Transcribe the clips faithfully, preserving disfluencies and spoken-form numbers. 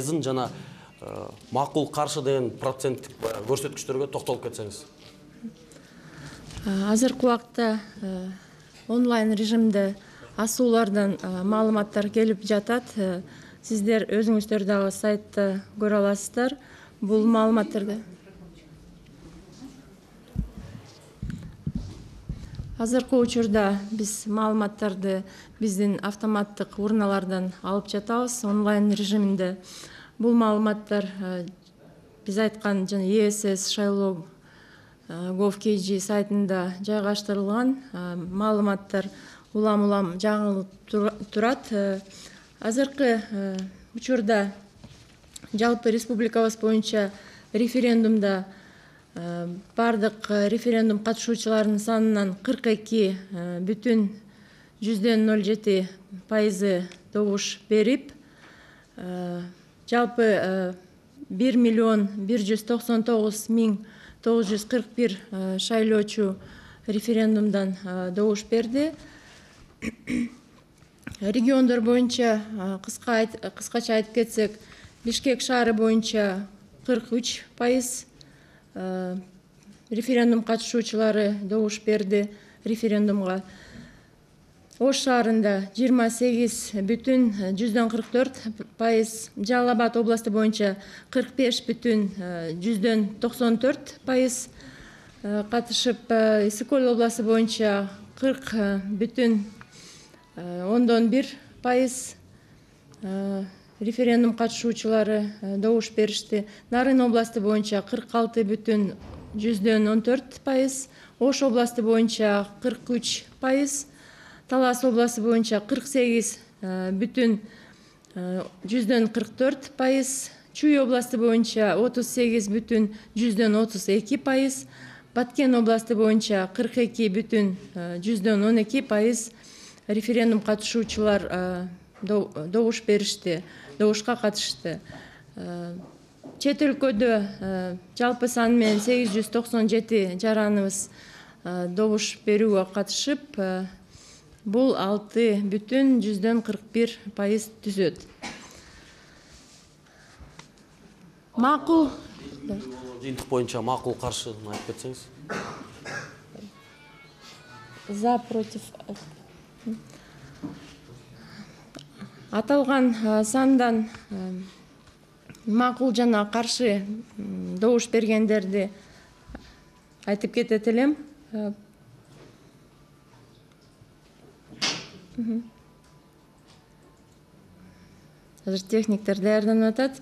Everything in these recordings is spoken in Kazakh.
пайызын жана макул каршы деген проценттик көрсөткүчтөргө токтолуп кетсеңиз. Азыркы убакта онлайн режимде асуулардан маалыматтар келип жатат. Сиздер өзүңүздөр дагы сайтта көрө аласыздар. Бул маалыматтарды азыркы учурда биз маалыматтарды биздин автоматтык урналардан алып жатабыз онлайн режиминде. Бул маалыматтар биз айткан жана E S S шайлоо gov.kg сайтында жайгаштырылган маалыматтар улам-улам жаңылып турат. Азыркы учурда жалпы республикабыз боюнча референдумда бардык референдум катышуучуларынын санынан кырк эки бүтүн жүздөн ноль жети пайызы добуш берип, жалпы бир миллион бир жүз токсон тогуз миң тогуз жүз кырк бир шайлоочу референдумдан добуш берди. Региондор боюнча кыскача айтып кетсек, Бишкек шаары боюнча кырк үч пайыз референдум катышуучулары добуш берди референдумга. Ош шаарында жыйырма сегиз бүтүн жүздөн кырк төрт пайыз, Жалал Абад областы боюнча кырк беш бүтүн жүздөн токсон төрт пайыз катышып, Исыкөл областы боюнча кырк бүтүн ондон бир пайыз референдум катышуучулары добуш беришти. Нарын областы боюнча кырк алты бүтүн жүздөн он төрт пайыз, Ош областы боюнча кырк үч пайыз, Талас областы боюнча кырк сегиз бүтүн жүздөн кырк төрт пайыз, Чүй областы боюнча отуз сегиз бүтүн жүздөн отуз эки пайыз, Баткен областы боюнча кырк эки бүтүн жүздөн он эки пайыз референдум катышуучулар добуш беришти, добушка катышты. Чет өлкөдө жалпы саны менен сегиз жүз токсон жети жараныбыз добуш берүүгө катышып, бул алты бүтүн жүздөн кырк бир пайыз түзөт. Макул жыйынтык боюнча макул каршыны айтып кетсеңиз. За, против. Аталган сандан макул жана каршы добуш бергендерди айтып кетет элем. Азыр техниктер даярданып атат.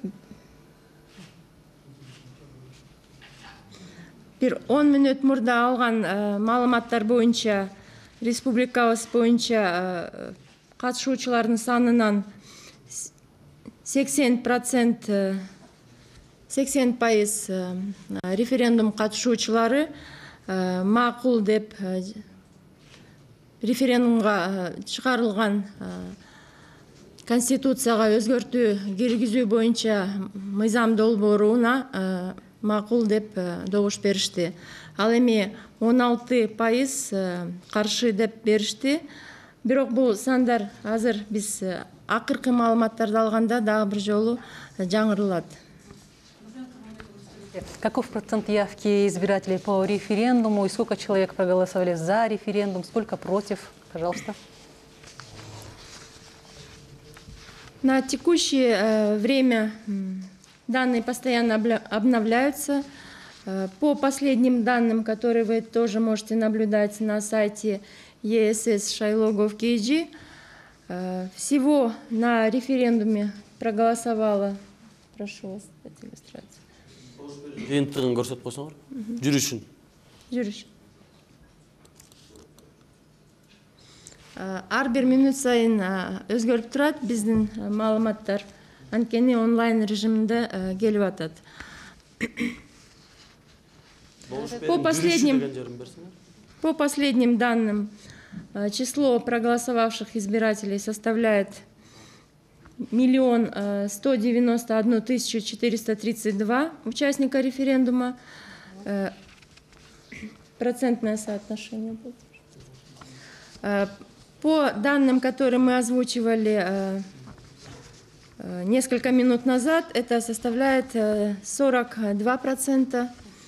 Бир он мүнөт мурда алган маалыматтар боюнча республикабыз боюнча катышуучулардын санынан сексен процент сексен пайыз референдум катышуучулары макул деп референдумга чыгарылган конституцияга өзгөртүү киргизүү боюнча мыйзам долбооруна макул деп добуш беришти. Ал эми он алты пайыз каршы деп беришти. Бирок бул сандар азыр биз акыркы маалыматтарды алганда дагы бир жолу жаңырылат. Каков процент явки избирателей по референдуму и сколько человек проголосовали за референдум, сколько против? Пожалуйста. На текущее время данные постоянно обновляются. По последним данным, которые вы тоже можете наблюдать на сайте E S S шайлоо gov.kg, всего на референдуме проголосовало, прошу вас, дать иллюстрацию. Жыйынтыгын көрсөтүп койсоңор. Жүрүшүн. Жүрүш. Ар бир мүнөт сайын өзгөрүп турат биздин маалыматтар. Анткени онлайн режиминде келип атат. По последним, по последним данным, число проголосовавших избирателей составляет миллион сто девяносто одну тысячу четыреста тридцать два участника референдума. Процентное соотношение будет. По данным, которые мы озвучивали несколько минут назад это составляет сорок два процента.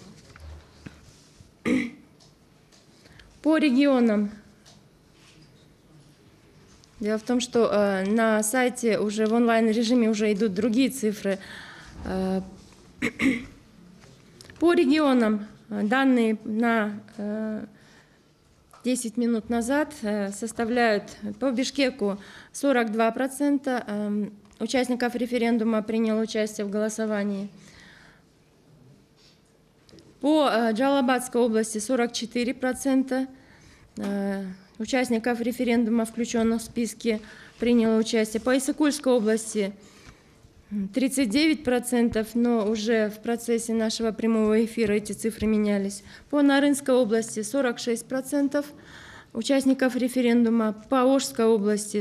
По регионам. Дело в том, что э, на сайте уже в онлайн-режиме уже идут другие цифры. Э, по регионам данные на э, десять минут назад э, составляют по Бишкеку сорок два процента э, участников референдума приняло участие в голосовании. По э, Джалабадской области сорок четыре процента э, участников референдума, включенных в списки, приняло участие. По Иссыкульской области тридцать девять процентов, но уже в процессе нашего прямого эфира эти цифры менялись. По Нарынской области сорок шесть процентов участников референдума. По Ошской области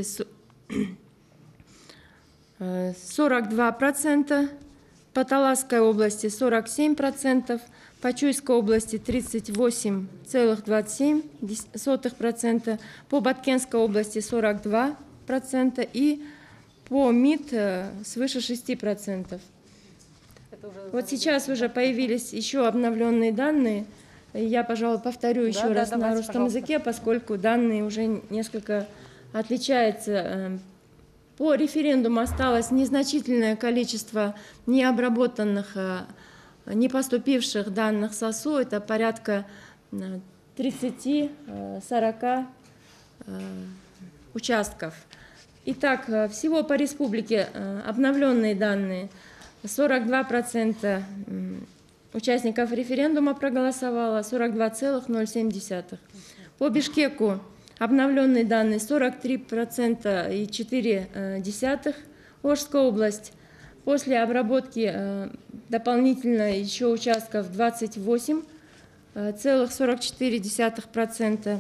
сорок два процента. По Таласской области сорок семь процентов. По Чуйской области тридцать восемь целых двадцать семь сотых процента, по Баткенской области сорок два процента и по МИД свыше шести процентов. Вот сейчас уже появились еще обновленные данные. Я, пожалуй, повторю еще да, раз да, на русском пожалуйста. языке, поскольку данные уже несколько отличаются. По референдуму осталось незначительное количество необработанных, не поступивших данных СОСУ, это порядка тридцати-сорока участков. Итак, всего по республике обновленные данные: сорок два процента участников референдума проголосовало, сорок два целых ноль семь десятых. По Бишкеку обновленные данные сорок три целых четыре десятых. Ошская область. После обработки э, дополнительно еще участков двадцать восемь целых сорок четыре десятых процента.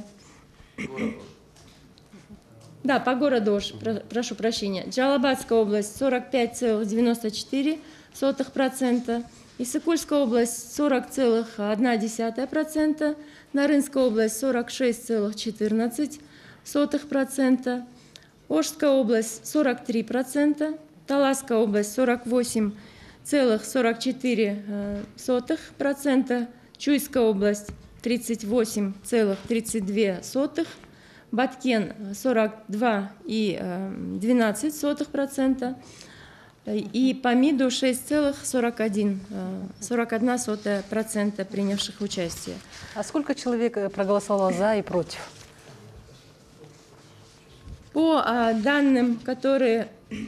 Да, по городу Ош, про, прошу прощения. Джалабадская область сорок пять целых девяносто четыре сотых процента. Иссыкульская область сорок целых одна десятая процента. Нарынская область сорок шесть целых четырнадцать сотых процента. Ошская область сорок три процента. Таласская область сорок восемь целых сорок четыре сотых процента, Чуйская область тридцать восемь целых тридцать две сотых, Баткен сорок два и двенадцать сотых процента и по МИДу шесть целых сорок одна сотая процента принявших участие. А сколько человек проголосовало за и против? По данным, которые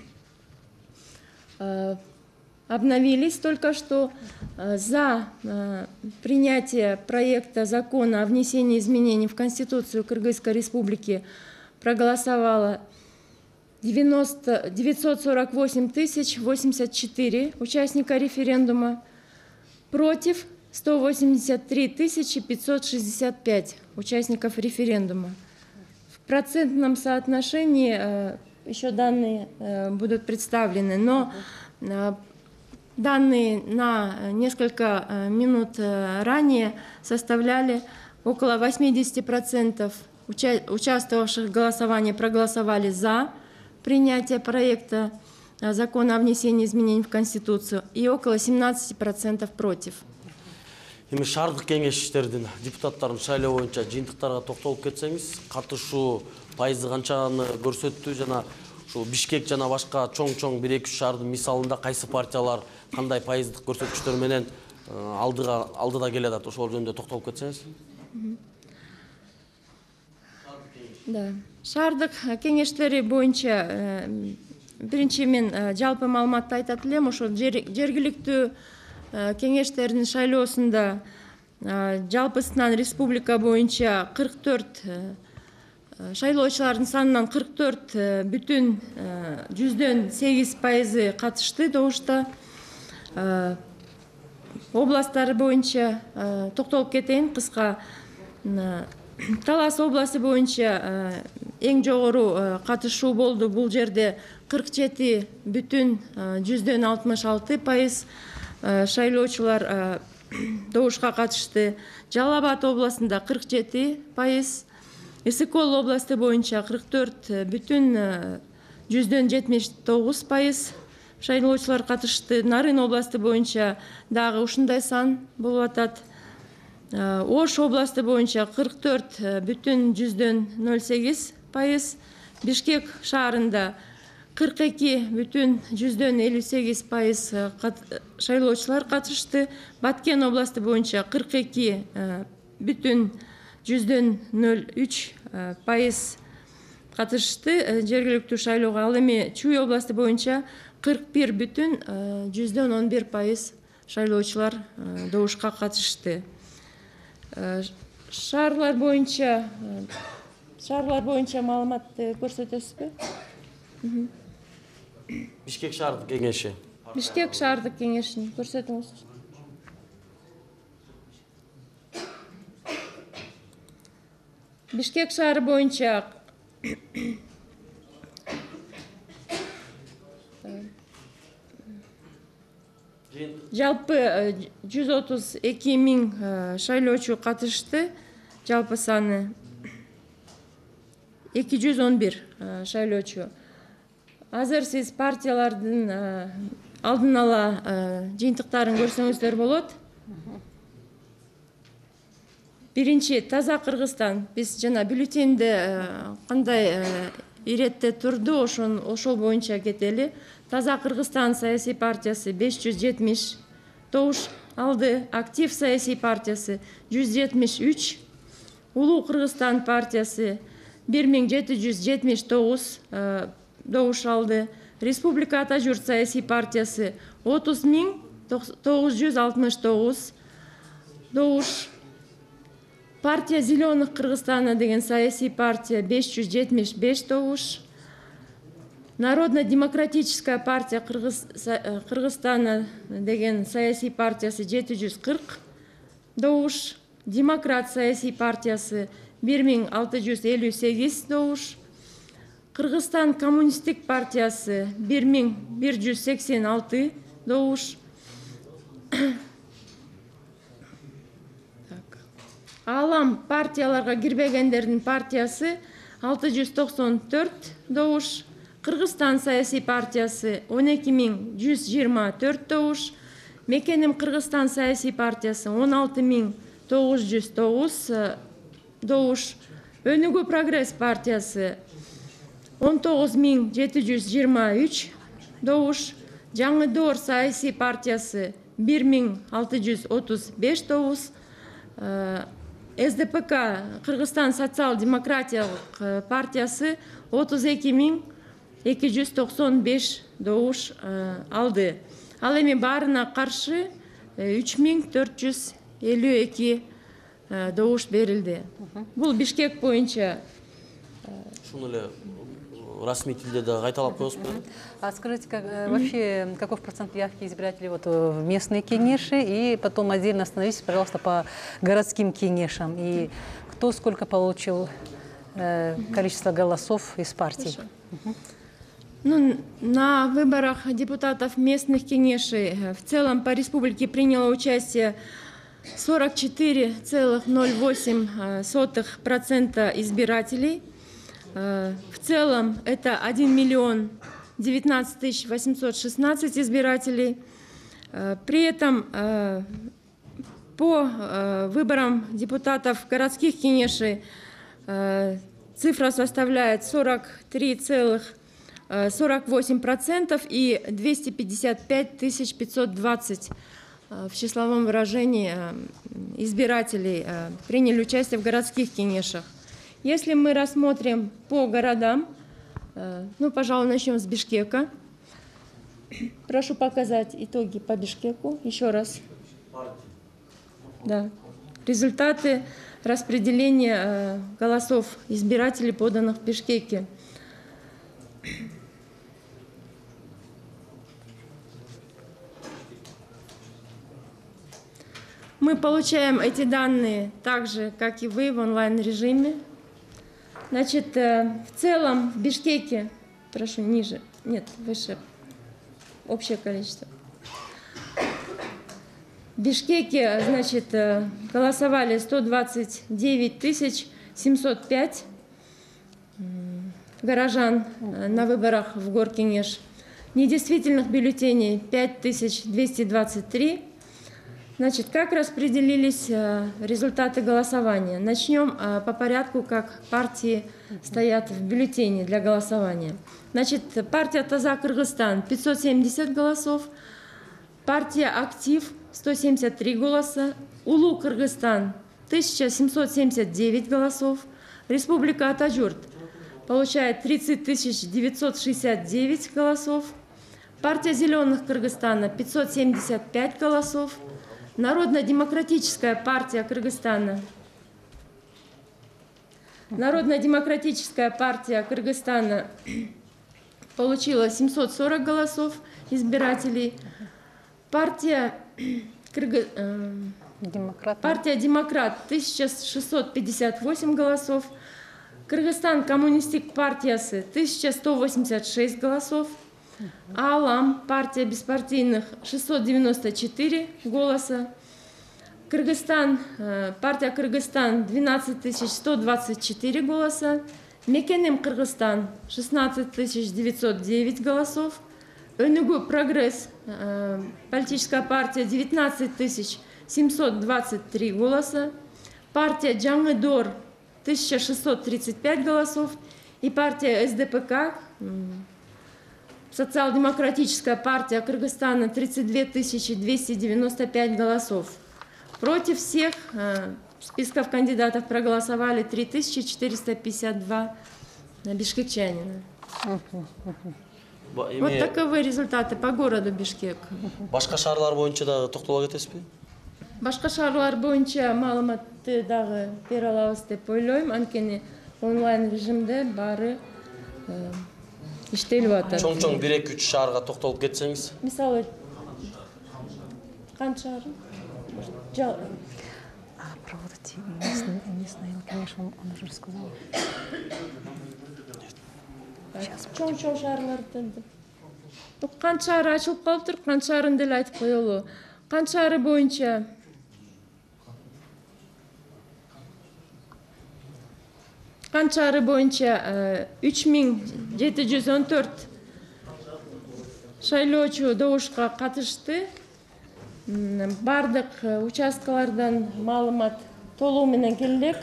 обновились только что, за принятие проекта закона о внесении изменений в Конституцию Кыргызской Республики проголосовало девятьсот сорок восемь тысяч восемьдесят четыре участника референдума, против сто восемьдесят три тысячи пятьсот шестьдесят пять участников референдума. В процентном соотношении еще данные будут представлены, но данные на несколько минут ранее составляли около восьмидесяти процентов участвовавших в голосовании проголосовали за принятие проекта закона о внесении изменений в Конституцию и около семнадцати процентов против. Эми шаардык кеңештердин депутаттарын шайлоо боюнча жыйынтыктарга токтолуп кетсеңиз, катышуу пайызы канчаны көрсөттү жана ушул Бишкек жана башка чоң-чоң бир эки үч шаардын мисалында кайсы партиялар кандай пайыздык көрсөткүчтөр менен алдыга алдыда келе атат, ошол жөнүндө токтолуп кетсеңиз. Да. Шаардык кеңештери боюнча биринчи мен жалпы маалыматты айтат элем. Ошол жергиликтүү кеңештердин шайлоосунда жалпысынан республика боюнча кырк төрт шайлоочулардын санынан кырк төрт бүтүн жүздөн сегиз пайызы катышты добушта. Областтары боюнча токтолуп кетейин кыска. Талас областы боюнча эң жогору катышуу болду. Бул жерде кырк жети бүтүн жүздөн алтымыш алты пайыз шайлоочулар добушка катышты. Жалал-Абад областында кырк жети пайыз. Ысыкул областы боюнча кырк төрт бүтүн жүздөн жетимиш тогуз пайыз шайлоочулар катышты. Нарын областы боюнча дагы ушундай сан болуп атат. Ош областы боюнча кырк төрт бүтүн жүздөн ноль сегиз пайыз, Бишкек шаарында кырк эки бүтүн жүздөн элүү сегиз пайыз шайлоочулар катышты. Баткен областы боюнча кырк эки бүтүн жүздөн ноль үч пайыз катышты жергиликтүү шайлоого. Ал эми Чүй областы боюнча кырк бир бүтүн жүздөн он бир пайыз шайлоочулар добушка катышты. Шаарлар боюнча шаарлар боюнча маалыматты көрсөтөсүзбү? Бишкек шаардык кеңеши. Бишкек шаардык кеңешин көрсөтүңүз. Бишкек шаары боюнча жалпы жүз отуз эки миң шайлоочу катышты. Жалпы саны эки жүз он бир шайлоочу. Азыр сиз партиялардын алдын ала жыйынтыктарын көрсөңүздөр болот. Биринчи Таза Кыргызстан. Биз жана бюллетенде кандай иретте турду, ошон ошол боюнча кетели. Таза Кыргызстан саясий партиясы беш жүз жетимиш добуш алды. Актив саясий партиясы жүз жетимиш үч. Улуу Кыргызстан партиясы бир миң жети жүз жетимиш тогуз добуш алды. Республика Ата Журт саясий партиясы отуз миң тогуз жүз алтымыш тогуз добуш. Партия Зеленых Кыргызстана деген саясий партия беш жүз жетимиш беш добуш. Народно-демократическая партия Кыргызстана деген саясий партиясы жети жүз кырк добуш. Демократ саясий партиясы бир миң алты жүз элүү сегиз добуш. Кыргызстан коммунисттик партиясы бир миң бир жүз сексен алты добуш. Алам партияларга кирбегендердин партиясы алты жүз токсон төрт добуш. Кыргызстан саясий партиясы он эки миң жүз жыйырма төрт добуш. Мекеним Кыргызстан саясий партиясы он алты миң тогуз жүз тогуз добуш. Өнүгүү прогресс партиясы он тогуз миң жети жүз жыйырма үч добуш. Жаңы Доор саясий партиясы бир миң алты жүз отуз беш добуш. СДПК Кыргызстан социал-демократиялык партиясы отуз эки миң эки жүз токсон беш добуш алды. Ал эми баарына каршы үч миң төрт жүз элүү эки добуш берилди. Бул Бишкек боюнча. Шуну эле расмий тилде да кайталап коесузбу? А скажите, как, вообще, каков процент явки избирателей вот в местные кеңеши, и потом отдельно остановитесь, пожалуйста, по городским кеңешам, и кто сколько получил э, количество голосов из партий? Угу. Ну, на выборах депутатов местных кеңешей в целом по республике приняло участие сорок четыре целых ноль восемь сотых процента избирателей. В целом это один миллион девятнадцать тысяч восемьсот шестнадцать избирателей. При этом по выборам депутатов городских кеңешей цифра составляет сорок три целых сорок восемь процентов и двести пятьдесят пять тысяч пятьсот двадцать в числовом выражении избирателей приняли участие в городских кеңешах. Если мы рассмотрим по городам, ну, пожалуй, начнем с Бишкека. Прошу показать итоги по Бишкеку еще раз. Да. Результаты распределения голосов избирателей, поданных в Бишкеке. Мы получаем эти данные так же, как и вы, в онлайн-режиме. Значит, в целом в Бишкеке, прошу, ниже, нет, выше, общее количество. В Бишкеке, значит, голосовали сто двадцать девять тысяч семьсот пять горожан на выборах в Горкеңеш. недействительных бюллетеней пять тысяч двести двадцать три. Значит, как распределились результаты голосования? Начнем по порядку, как партии стоят в бюллетене для голосования. Значит, партия Таза Кыргызстан пятьсот семьдесят голосов, партия Актив сто семьдесят три голоса, Улу Кыргызстан тысяча семьсот семьдесят девять голосов, Республика Атажурт получает тридцать тысяч девятьсот шестьдесят девять голосов, партия Зеленых Кыргызстана пятьсот семьдесят пять голосов, Народно-демократическая партия Кыргызстана. Народно-демократическая партия Кыргызстана получила семьсот сорок голосов избирателей. Партия, Кыргы... Демократ. партия Демократ тысяча шестьсот пятьдесят восемь голосов. Кыргызстан коммунистик партиясы тысяча сто восемьдесят шесть голосов. Алам, партия беспартийных, шестьсот девяносто четыре голоса. Кыргызстан, партия Кыргызстан, двенадцать тысяч сто двадцать четыре голоса. Мекенем Кыргызстан, шестнадцать тысяч девятьсот девять голосов. Өнүгүү Прогресс, политическая партия, девятнадцать тысяч семьсот двадцать три голоса. Партия Жаңы Дор, тысяча шестьсот тридцать пять голосов. И партия СДПК, Социал-демократическая партия Кыргызстана, тридцать две тысячи двести девяносто пять голосов. Против всех списков кандидатов проголосовали три тысячи четыреста пятьдесят два бишкекчанина. Вот таковы результаты по городу Бишкек. Башка шаарлар боюнча дагы токтоло кетесизби? Башка шаарлар боюнча маалыматты дагы бере алабыз деп ойлойм. Анткени онлайн режимде баары иштелип атат. Чоң-чоң бир эки үч шаарга токтолуп кетсеңиз. Мисалы канча шаар? А про вот эти местные, местные, конечно, он уже рассказал. Чоң-чоң шаарларды. Канча шаары ачылып калыптыр, канча шаарын деле айтып коелу. Канча шаары боюнча Канча шаары боюнча үч миң жети жүз он төрт шайлоочу добушка катышты. Бардык участкалардан маалымат толуу менен келдик.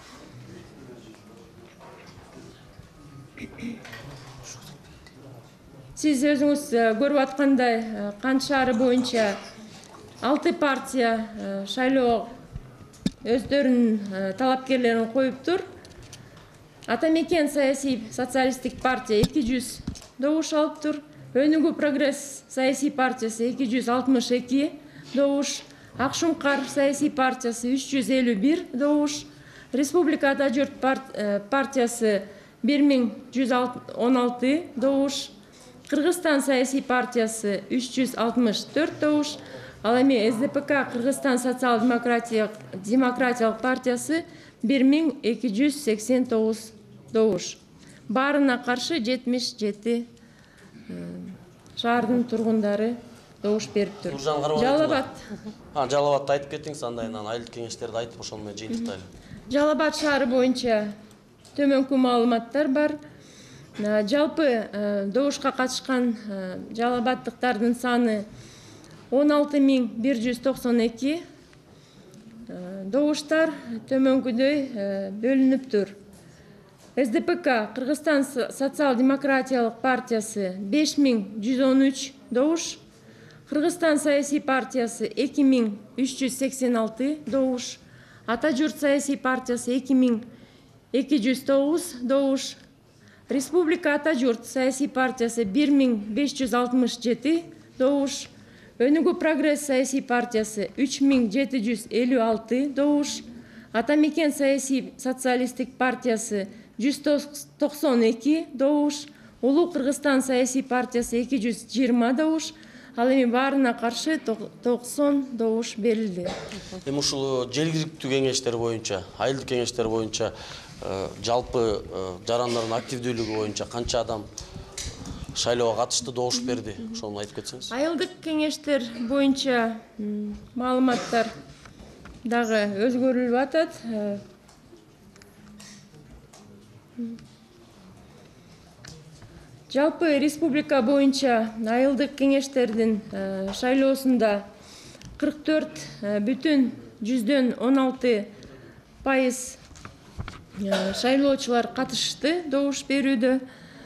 Сиз өзүңүз көрүп аткандай, Канча шаары боюнча алты партия шайлоо өздөрүнүн талапкерлерин коюптур. Атамекен саясий социалисттик партия эки жүз добуш алыптыр. Өнүгүү Прогресс саясий партиясы эки жүз алтымыш эки добуш. Акшумкар саясий партиясы үч жүз элүү бир добуш. Республика Атажурт партиясы бир миң жүз он алты добуш. Кыргызстан саясий партиясы үч жүз алтымыш төрт добуш. Ал эми СДПК Кыргызстан социал-демократиялык партиясы бир миң эки жүз сексен тогуз добуш. Баарына каршы жетимиш жети шаардын тургундары добуш бериптир. Жалал Абад. А, Жалал Абадты айтып кетиңиз, андайынан айыл кеңештерди айтып ошону менен жыйынтыктайлы. Жалал Абад шаары боюнча төмөнкү маалыматтар бар. Жалпы добушка катышкан Жалал Абаддыктардын саны он алты миң бир жүз токсон эки. Добуштар төмөнкүдөй бөлүнүптүр. СДПК Кыргызстан социал-демократиялык партиясы беш миң жүз он үч добуш. Кыргызстан саясий партиясы эки миң үч жүз сексен алты добуш. Атажурт саясий партиясы эки миң эки жүз тогуз добуш. Республика Атажурт саясий партиясы бир миң беш жүз алтымыш жети добуш. Өнүгүү Прогресс саясий партиясы үч миң жети жүз элүү алты добуш. Атамекен саясий социалисттик партиясы жүз токсон эки добуш. Улуу Кыргызстан саясий партиясы эки жүз жыйырма добуш. Ал эми баарына каршы токсон добуш берилди. Эми ушул жергиликтүү кеңештер боюнча, айылдык кеңештер боюнча жалпы жарандардын активдүүлүгү боюнча канча адам шайлоого катышты, добуш берди? Ошону айтып кетсеңиз. Айылдык кеңештер боюнча маалыматтар дагы өзгөрүлүп атат. Жалпы республика боюнча айылдык кеңештердин шайлоосунда кырк төрт бүтүн жүздөн он алты пайыз шайлоочулар катышты добуш берүүдө.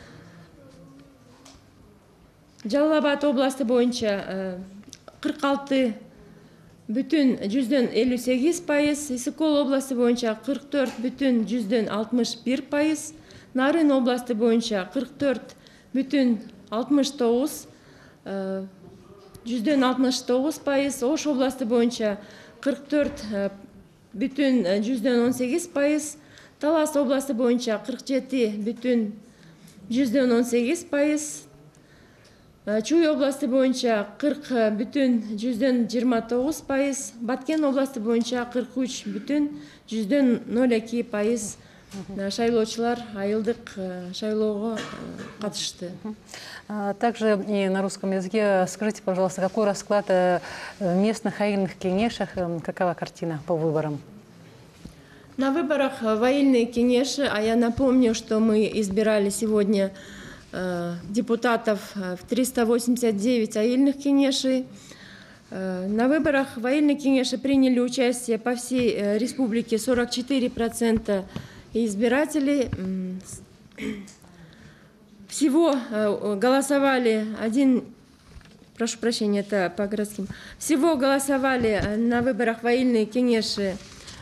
Жалал Абад областы боюнча кырк алты бүтүн жүздөн элүү сегиз пайыз, Исыкол областы боюнча кырк төрт бүтүн жүздөн алтымыш бир пайыз, Нарын областы боюнча кырк төрт бүтүн алтымыш тогуз жүздөн алтымыш тогуз пайыз, Ош областы боюнча кырк төрт бүтүн жүздөн он сегиз пайыз, Талас областы боюнча кырк жети бүтүн жүздөн он сегиз пайыз, Чуй областы боюнча кырк бүтүн жүздөн жыйырма тогуз пайыз, Баткен областы боюнча кырк үч бүтүн жүздөн ноль эки пайыз шайлоочулар айылдык шайлоого катышты. Также и на русском языке скажите, пожалуйста, какой расклад в местных айыльных кеңешах, какова картина по выборам? На выборах в айыльные кеңеши, а я напомню, что мы избирали сегодня депутатов в триста восемьдесят девять айыльных кеңешей. На выборах в айыльные кеңеши приняли участие по всей республике сорок четыре процента избирателей. Всего голосовали один, прошу прощения, это по городским. Всего голосовали на выборах в айыльные кеңеши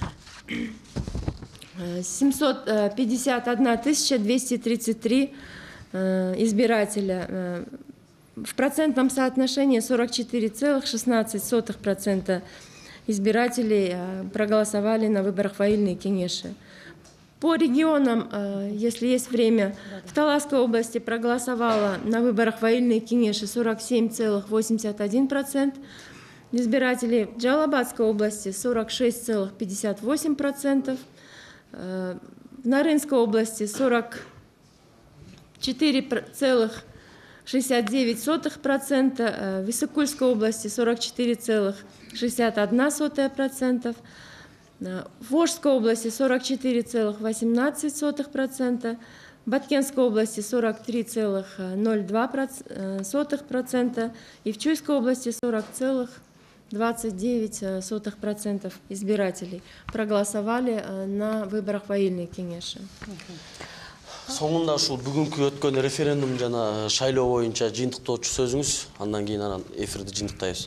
семьсот пятьдесят одна тысяча двести тридцать три избирателя. В процентном соотношении сорок четыре целых шестнадцать сотых процента избирателей проголосовали на выборах в айыльные кеңеши. По регионам, если есть время, в Таласской области проголосовало на выборах в айыльные кеңеши сорок семь целых восемьдесят один процент избирателей, в Джалабадской области сорок шесть целых пятьдесят восемь процента, в Нарынской области сорок четыре целых шестьдесят девять сотых процента, в Исыкульской области сорок четыре целых шестьдесят одна сотая процента, в Ошской области сорок четыре целых восемнадцать сотых процента, в Баткенской области сорок три целых ноль два сотых процента и в Чуйской области сорок целых двадцать девять сотых процента избирателей проголосовали на выборах в айыльные кеңеши. Соңында ушул бүгүнкү өткөн референдум жана шайлоо боюнча жыйынтыктоочу сөзүңүз, андан кийин анан эфирди жыйынтыктайбыз.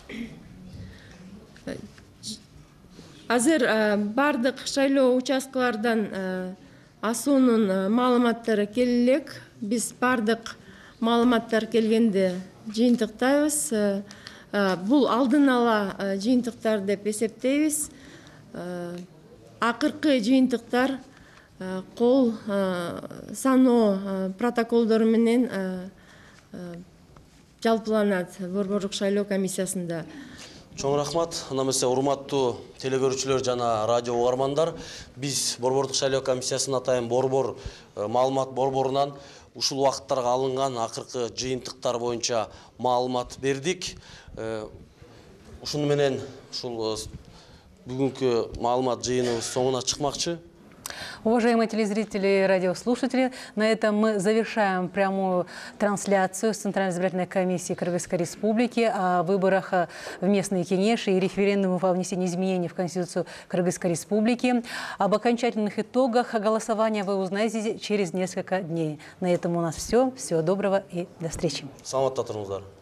Азыр бардык шайлоо участкалардан асуунун маалыматтары келе элек. Биз бардык маалыматтар келгенде жыйынтыктайбыз. Бул алдын ала жыйынтыктар деп эсептейбиз. Акыркы жыйынтыктар кол саноо протоколдору менен жалпыланат Борбордук шайлоо комиссиясында. Чоң рахмат. Анда эмесе урматтуу телегөрүүчүлөр жана радио угармандар, биз Борбордук шайлоо комиссиясынын атайын Борбор маалымат борборунан ушул убакыттарга алынган акыркы жыйынтыктар боюнча маалымат бердик. Ушуну менен ушул бүгүнкү маалымат жыйыныбыз соңуна чыкмакчы. Уважаемые телезрители и радиослушатели, на этом мы завершаем прямую трансляцию с Центральной избирательной комиссии Кыргызской Республики о выборах в местные кеңеши и референдуму по внесению изменений в Конституцию Кыргызской Республики. Об окончательных итогах голосования вы узнаете через несколько дней. На этом у нас все. Всего доброго и до встречи. Саламатта туруңуздар.